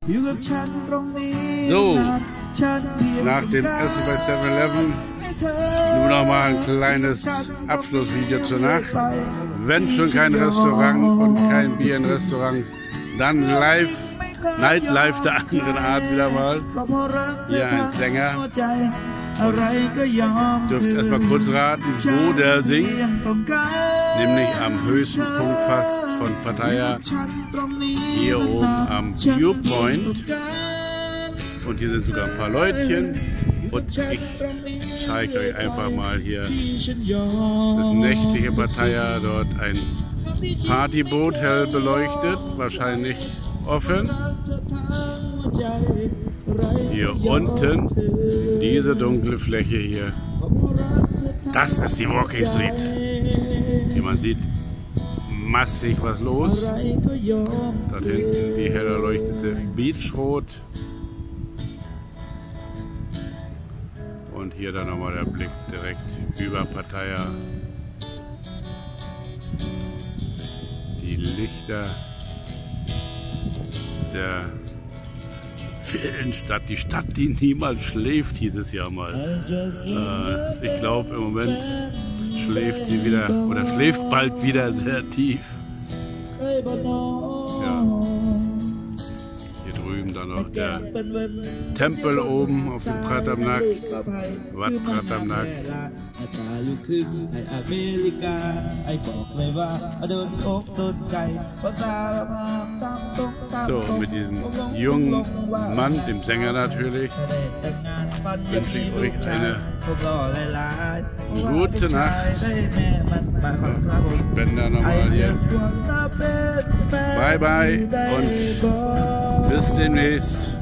So, nach dem Essen bei 7-Eleven nur noch mal ein kleines Abschlussvideo zur Nacht. Wenn schon kein Restaurant und kein Bier in Restaurants, dann live, Nightlife der anderen Art wieder mal. Hier ein Sänger. Und dürft erstmal kurz raten, wo der singt. Nämlich am höchsten Punkt fast von Pattaya. Hier oben am Viewpoint. Und hier sind sogar ein paar Leutchen. Und ich zeige euch einfach mal hier das nächtliche Pattaya. Dort ein Partyboot, hell beleuchtet, wahrscheinlich offen. Hier unten, diese dunkle Fläche hier, das ist die Walking Street. Wie man sieht, massig was los. Dort hinten die hell erleuchtete Beach Road. Und hier dann nochmal der Blick direkt über Pattaya. Die Lichter der vielen Stadt, die Stadt, die niemals schläft, hieß es ja mal. Ich glaube im Moment schläft sie wieder oder schläft bald wieder sehr tief. Ja. Hier drüben dann noch der Tempel oben auf dem Pratamnak, Wat Pratamnak. So, mit diesem jungen Mann, dem Sänger natürlich, wünsche ich euch eine gute Nacht. Spender nochmal hier. Bye bye und bis demnächst.